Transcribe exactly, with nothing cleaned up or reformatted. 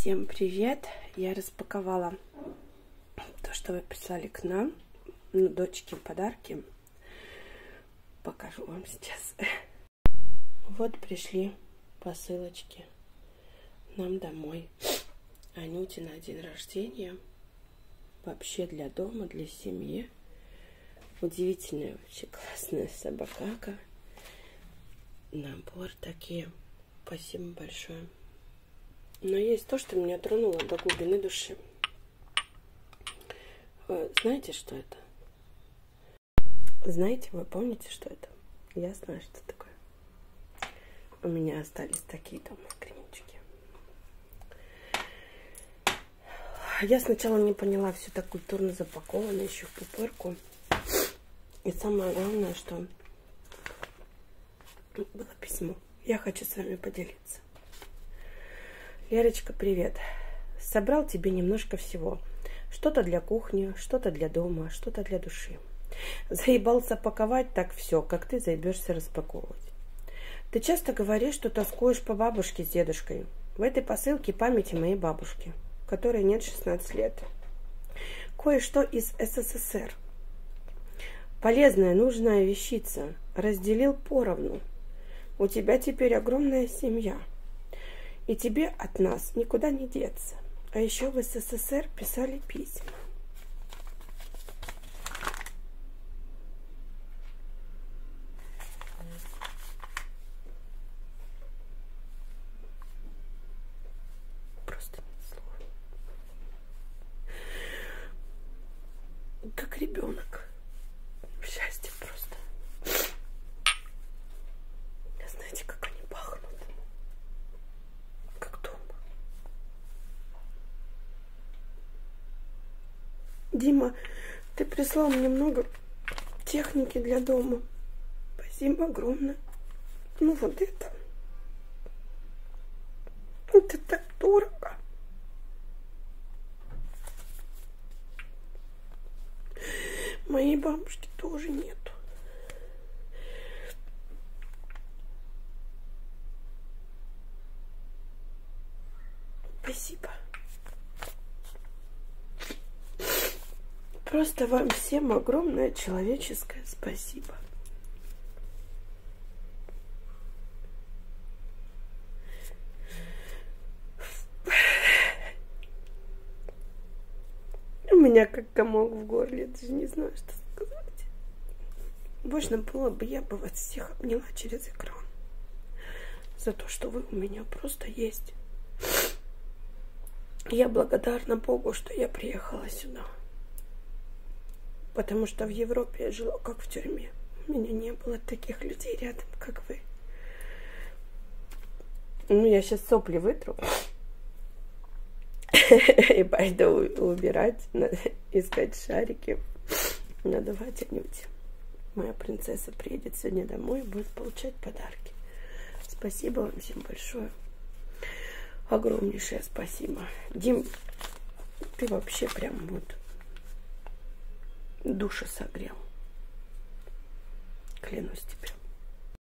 Всем привет! Я распаковала то, что вы прислали к нам. Ну, дочке подарки. Покажу вам сейчас. Вот пришли посылочки нам домой. Анюте на день рождения. Вообще для дома, для семьи. Удивительная, вообще классная собакака. Набор такие. Спасибо большое. Но есть то, что меня тронуло до глубины души. Вы знаете, что это? Знаете, вы помните, что это? Я знаю, что такое. У меня остались такие дома кремички. Я сначала не поняла, все так культурно запаковано, еще в пупырку. И самое главное, что было письмо. Я хочу с вами поделиться. Лерочка, привет. Собрал тебе немножко всего. Что-то для кухни, что-то для дома, что-то для души. Заебался паковать так все, как ты заебешься распаковывать. Ты часто говоришь, что тоскуешь по бабушке с дедушкой. В этой посылке памяти моей бабушки, которой нет шестнадцати лет. Кое-что из СССР. Полезная, нужная вещица. Разделил поровну. У тебя теперь огромная семья. И тебе от нас никуда не деться. А еще в СССР писали письма. Просто нет слов. Как ребенок. Счастье просто. Знаете, как они пахнут? Как дома. Дима, ты прислал мне много техники для дома. Спасибо огромное. Ну вот это. Это так дорого. Моей бабушки тоже нету. Спасибо. Просто вам всем огромное человеческое спасибо. У меня как комок в горле, даже не знаю, что сказать. Можно было бы, я бы вас всех обняла через экран. За то, что вы у меня просто есть. Я благодарна Богу, что я приехала сюда. Потому что в Европе я жила как в тюрьме. У меня не было таких людей рядом, как вы. Ну, я сейчас сопли вытру. И пойду убирать, искать шарики, надувать Анюте. Моя принцесса приедет сегодня домой и будет получать подарки. Спасибо вам всем большое. Огромнейшее спасибо. Дим, ты вообще прям вот душу согрел. Клянусь тебе.